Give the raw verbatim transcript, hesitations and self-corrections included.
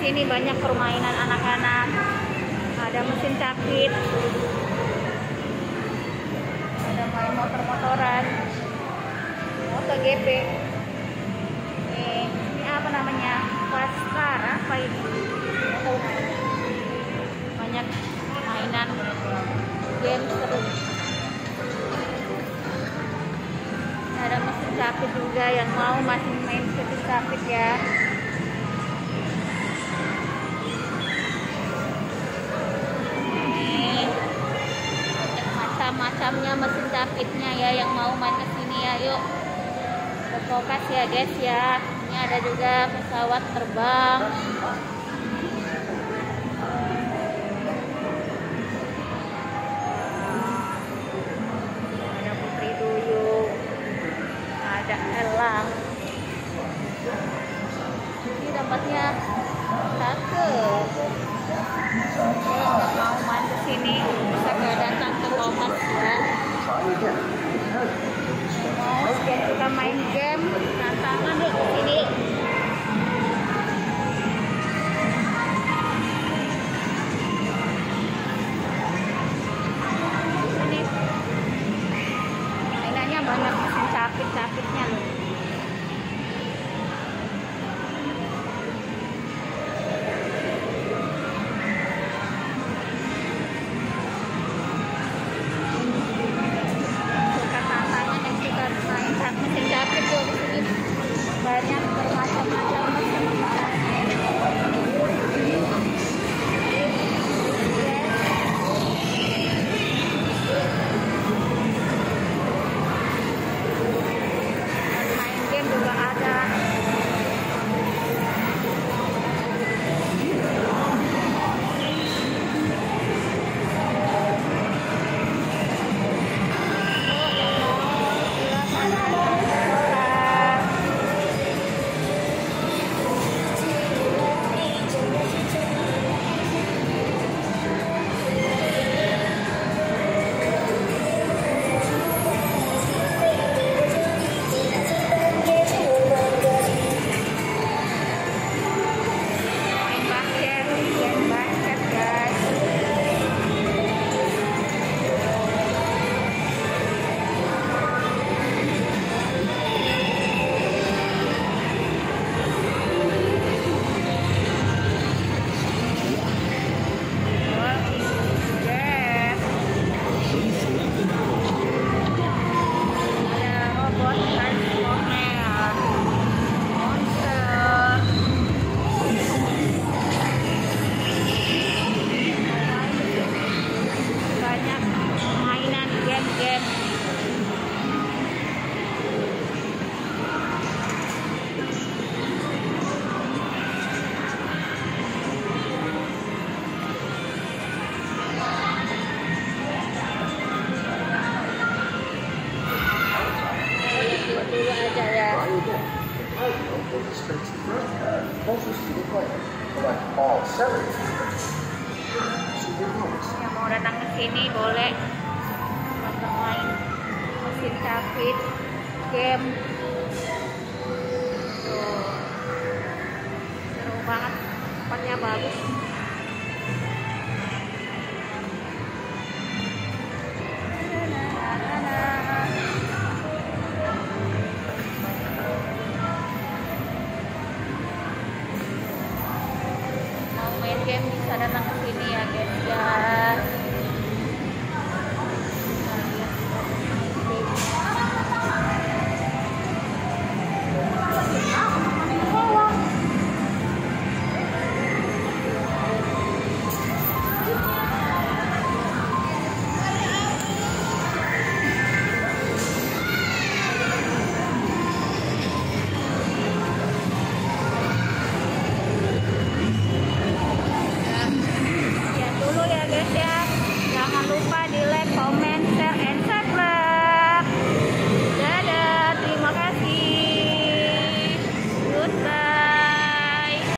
sini banyak permainan anak-anak. Ada mesin capit, ada main motor-motoran, MotoGP. Ini, ini apa namanya? Pasar apa ini? Banyak mainan game seru. Ada mesin capit juga, yang mau masih main mesin capit ya. Macamnya mesin capitnya ya, yang mau main ke sini ya, yuk ke Kokas ya guys ya. Ini ada juga pesawat terbang. Ada Putri Duyung, ada elang. Ini tempatnya cakep. Kalau mau main ke sini bisa ke datang ke Kokas ya. Mau biar kita main game tantangan deh ke sini. Ini mainannya banyak, mesin capit-capitnya loh. Banyak bermacam-macam mesin. Main game juga ada. Dulu aja ya. Yang mau datang ke sini boleh untuk main mesin capit, game. Tuh, seru banget, tempatnya bagus. Game bisa datang ke sini ya guys ya.